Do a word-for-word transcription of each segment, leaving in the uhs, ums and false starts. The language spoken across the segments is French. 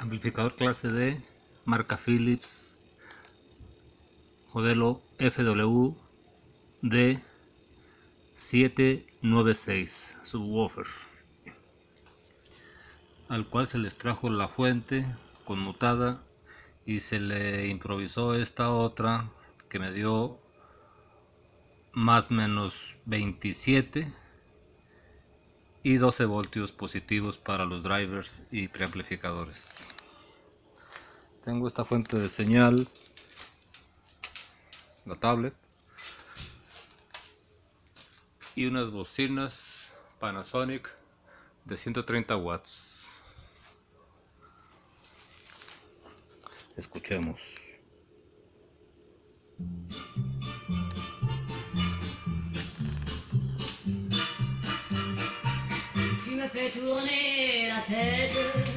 Amplificador clase D, marca Philips, modelo F W D siete nueve seis, subwoofer, al cual se les trajo la fuente conmutada y se le improvisó esta otra que me dio más o menos veintisiete y doce voltios positivos para los drivers y preamplificadores. Tengo esta fuente de señal, la tablet, y unas bocinas Panasonic de ciento treinta watts. Escuchemos. Tu me fais tourner la tête,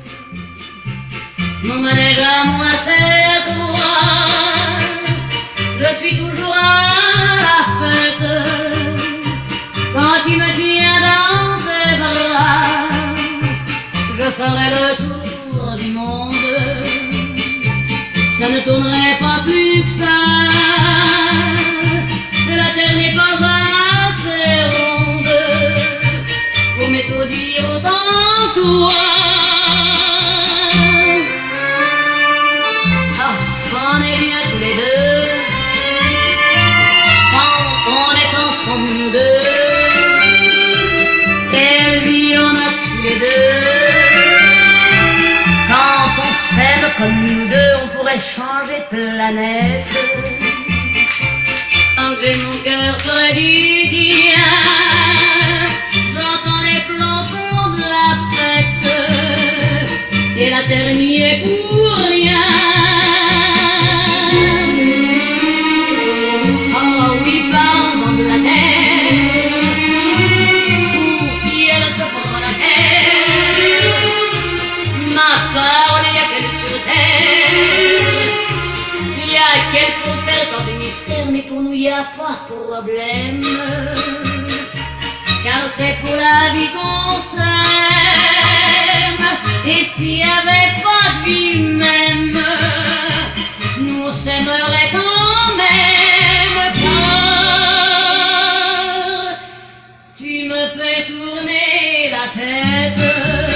mon manège à moi c'est toi, je suis toujours à la fête, quand tu me tiens dans tes bras, je ferai le tour du monde, ça ne tournerait pas plus que ça, la terre n'est pas assez ronde pour m'étourdir autant que toi. Parce qu'on est bien tous les deux, quand on est ensemble nous deux, quelle vie on a tous les deux. Quand on s'aime comme nous deux, on pourrait changer de planète. Enlever mon cœur près du tien, j'entends les plombons de la fête, et la terre n'y est pour rien. Oh oui, parlons-en de la terre, pour qui elle se prend la terre. Ma parole, il n'y a qu'elle sur terre, il y a qu'elle pour faire tant de mystères, mais pour nous il n'y a pas de problème, car c'est pour la vie qu'on s'aime. Et s'il n'y avait pas de vie même, nous on s'aimerait quand même, car tu me fais tourner la tête.